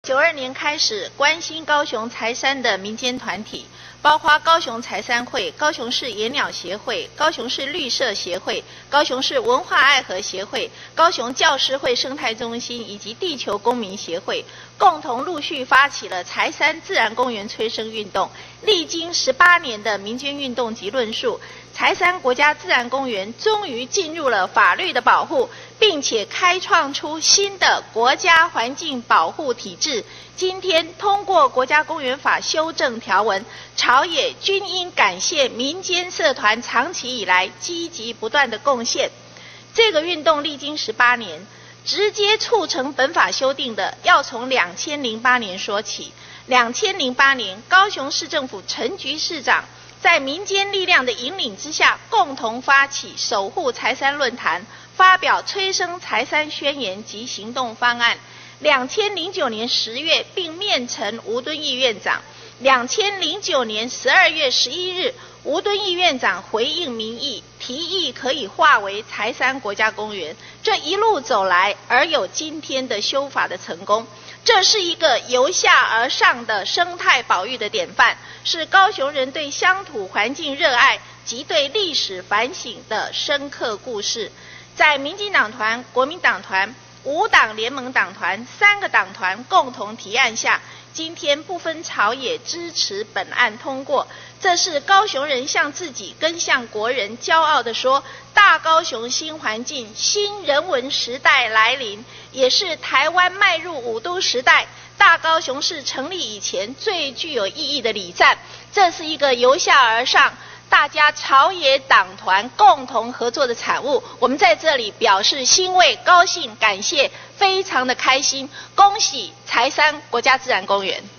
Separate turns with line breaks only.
92年开始关心高雄柴山的民间团体，包括高雄柴山会、高雄市野鸟协会、高雄市绿社协会、高雄市文化爱河协会、高雄教师会生态中心以及地球公民协会，共同陆续发起了柴山自然公园催生运动。历经18年的民间运动及论述，柴山国家自然公园终于进入了法律的保护，并且开创出新的国家环境保护体制。今天通过国家公园法修正条文，朝野均应感谢民间社团长期以来积极不断的贡献。这个运动历经18年，直接促成本法修订的要从2008年说起。2008年，高雄市政府陈菊市长在民间力量的引领之下，共同发起守护柴山论坛，发表催生柴山宣言及行动方案。2009年10月，并面陈吴敦义院长。2009年12月11日，吴敦义院长回应民意，提议可以划为柴山国家公园。这一路走来，而有今天的修法的成功。这是一个由下而上的生态保育的典范，是高雄人对乡土环境热爱及对历史反省的深刻故事。在民进党团、国民党团、5党联盟党团3个党团共同提案下，今天不分朝野支持本案通过。这是高雄人向自己跟向国人骄傲地说，大高雄新环境、新人文时代来临，也是台湾迈入5都时代大高雄市成立以前最具有意义的礼赞。这是一个由下而上，大家朝野党团共同合作的产物。我们在这里表示欣慰、高兴、感谢，非常的开心，恭喜柴山国家自然公园。